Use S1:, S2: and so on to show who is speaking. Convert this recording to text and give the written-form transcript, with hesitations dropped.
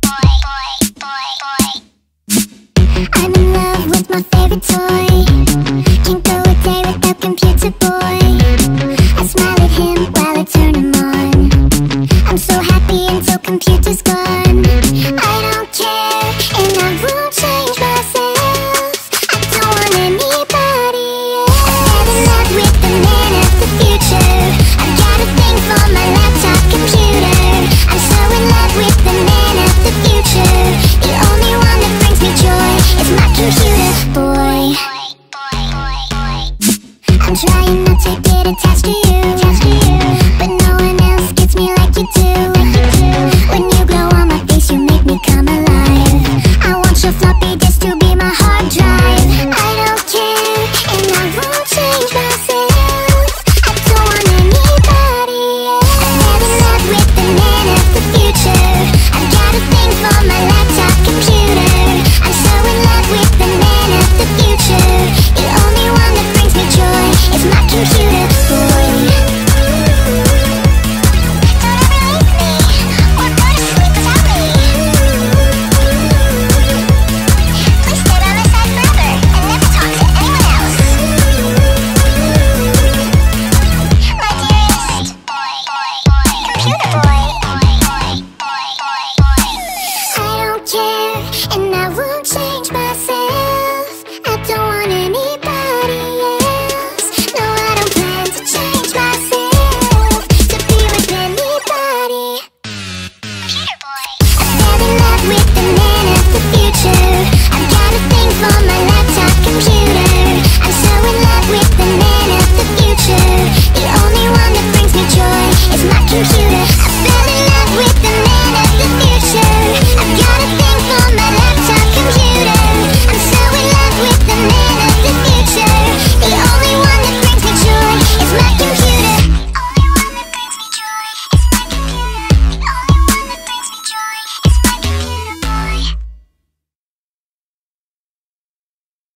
S1: I'm in love with my favorite toy. Can't go a day without computer boy. I smile at him while I turn him on. I'm so happy until computer's gone.